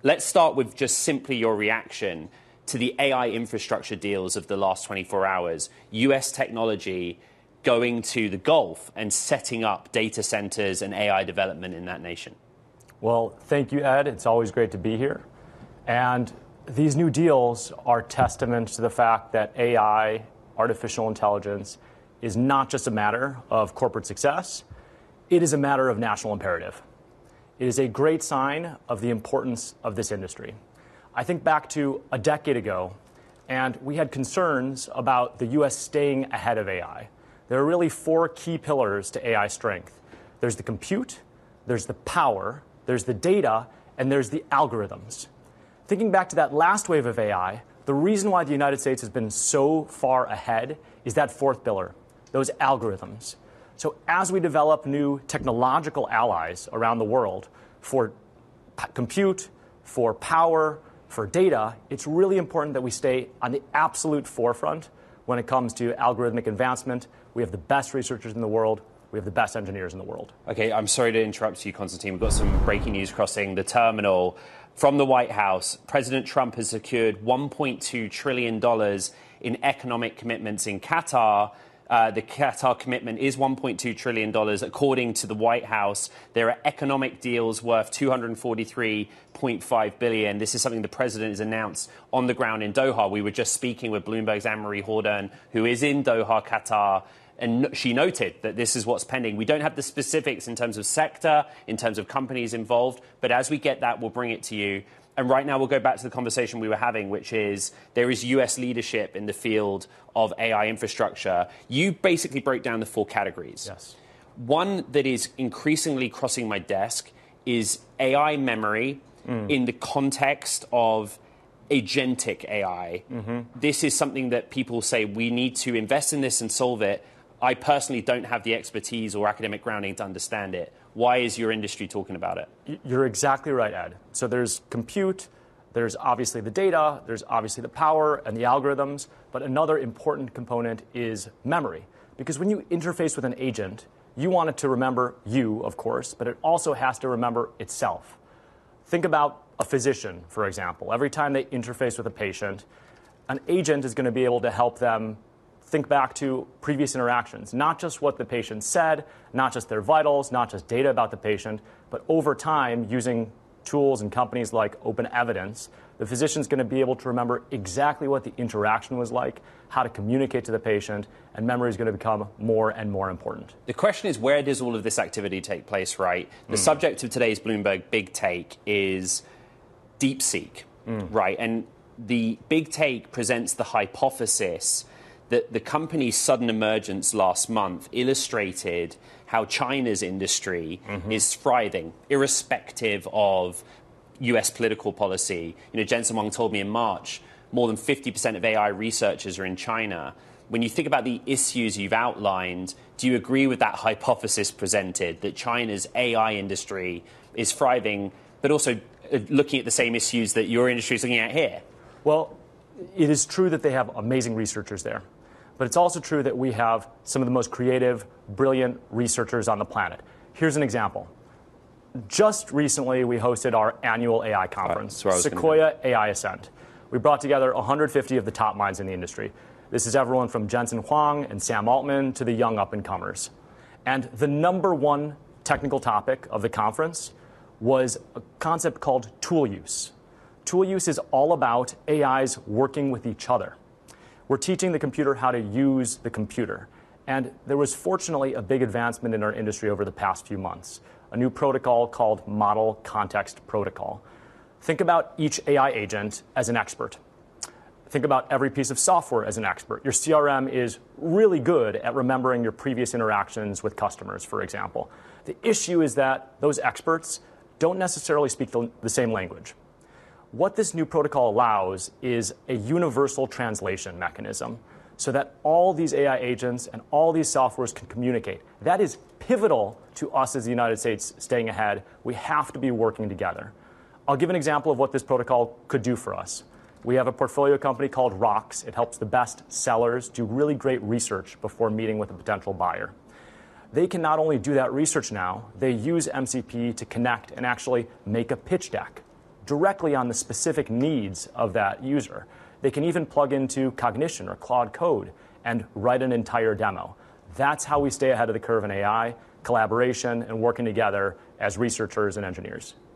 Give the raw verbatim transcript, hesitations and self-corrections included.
let's start with just simply your reaction to the A I infrastructure deals of the last twenty-four hours. U S technology going to the Gulf and setting up data centers and A I development in that nation. Well, thank you, Ed. It's always great to be here. And these new deals are testament to the fact that A I, artificial intelligence, is not just a matter of corporate success. It is a matter of national imperative. It is a great sign of the importance of this industry. I think back to a decade ago, and we had concerns about the U S staying ahead of A I. There are really four key pillars to A I strength. There's the compute, there's the power, there's the data, and there's the algorithms. Thinking back to that last wave of A I, the reason why the United States has been so far ahead is that fourth pillar, those algorithms. So as we develop new technological allies around the world for p- compute, for power, for data, it's really important that we stay on the absolute forefront when it comes to algorithmic advancement. We have the best researchers in the world. We have the best engineers in the world. Okay, I'm sorry to interrupt you, Konstantine. We've got some breaking news crossing the terminal. From the White House, President Trump has secured one point two trillion dollars in economic commitments in Qatar. Uh, the Qatar commitment is one point two trillion dollars. According to the White House, there are economic deals worth two hundred forty-three point five billion dollars. This is something the president has announced on the ground in Doha. We were just speaking with Bloomberg's Anne-Marie Hordern, who is in Doha, Qatar, and she noted that this is what's pending. We don't have the specifics in terms of sector, in terms of companies involved, but as we get that, we'll bring it to you. And right now, we'll go back to the conversation we were having, which is there is U S leadership in the field of A I infrastructure. You basically broke down the four categories. Yes. One that is increasingly crossing my desk is A I memory mm. in the context of agentic A I. Mm-hmm. This is something that people say we need to invest in this and solve it. I personally don't have the expertise or academic grounding to understand it. Why is your industry talking about it? You're exactly right, Ed. So there's compute, there's obviously the data, there's obviously the power and the algorithms, but another important component is memory. Because when you interface with an agent, you want it to remember you, of course, but it also has to remember itself. Think about a physician, for example. Every time they interface with a patient, an agent is going to be able to help them think back to previous interactions, not just what the patient said, not just their vitals, not just data about the patient, but over time, using tools and companies like Open Evidence, the physician's going to be able to remember exactly what the interaction was like, how to communicate to the patient, and memory is going to become more and more important. The question is, where does all of this activity take place, right? The mm. subject of today's Bloomberg Big Take is DeepSeek, mm. right? And the Big Take presents the hypothesis that the company's sudden emergence last month illustrated how China's industry mm-hmm. is thriving, irrespective of U S political policy. You know, Jensen Huang told me in March, more than fifty percent of A I researchers are in China. When you think about the issues you've outlined, do you agree with that hypothesis presented, that China's A I industry is thriving, but also looking at the same issues that your industry is looking at here? Well, it is true that they have amazing researchers there. But it's also true that we have some of the most creative, brilliant researchers on the planet. Here's an example. Just recently, we hosted our annual A I conference, right, Sequoia A I Ascent. We brought together one hundred fifty of the top minds in the industry. This is everyone from Jensen Huang and Sam Altman to the young up-and-comers. And the number one technical topic of the conference was a concept called tool use. Tool use is all about A Is working with each other. We're teaching the computer how to use the computer. And there was fortunately a big advancement in our industry over the past few months, a new protocol called Model Context Protocol. Think about each A I agent as an expert. Think about every piece of software as an expert. Your C R M is really good at remembering your previous interactions with customers, for example. The issue is that those experts don't necessarily speak the, the same language. What this new protocol allows is a universal translation mechanism so that all these A I agents and all these softwares can communicate. That is pivotal to us as the United States staying ahead. We have to be working together. I'll give an example of what this protocol could do for us. We have a portfolio company called Rocks. It helps the best sellers do really great research before meeting with a potential buyer. They can not only do that research now, they use M C P to connect and actually make a pitch deck directly on the specific needs of that user. They can even plug into Cognition or Claude Code and write an entire demo. That's how we stay ahead of the curve in A I, collaboration, and working together as researchers and engineers.